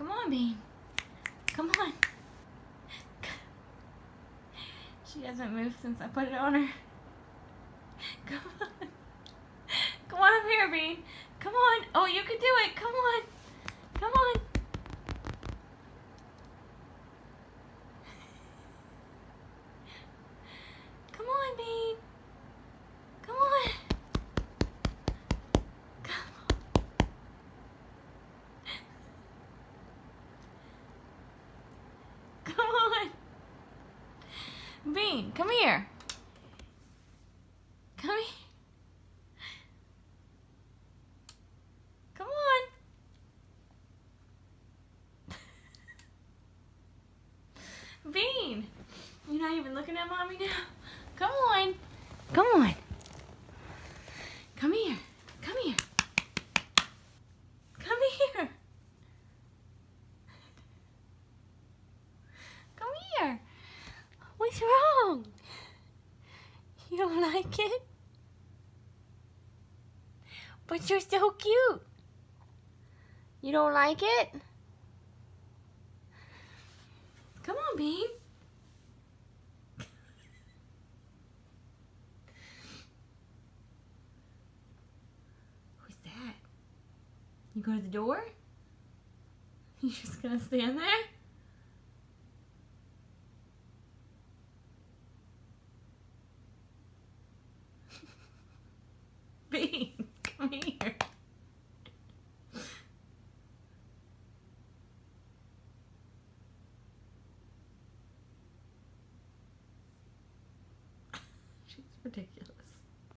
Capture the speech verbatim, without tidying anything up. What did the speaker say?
Come on, Bean. Come on. She hasn't moved since I put it on her. Come on. Come on up here, Bean. Come on. Oh, you can do it. Come on. Come on. Come on, Bean. Come on. Come on. Come on. Bean, come here. Come here. Come on. Bean, you're not even looking at Mommy now. Come on. Come on. Come here. Come here. Come here. Come here. What's wrong? You don't like it? But you're so cute. You don't like it? Come on, Bean. Who's that? You go to the door? You just gonna stand there?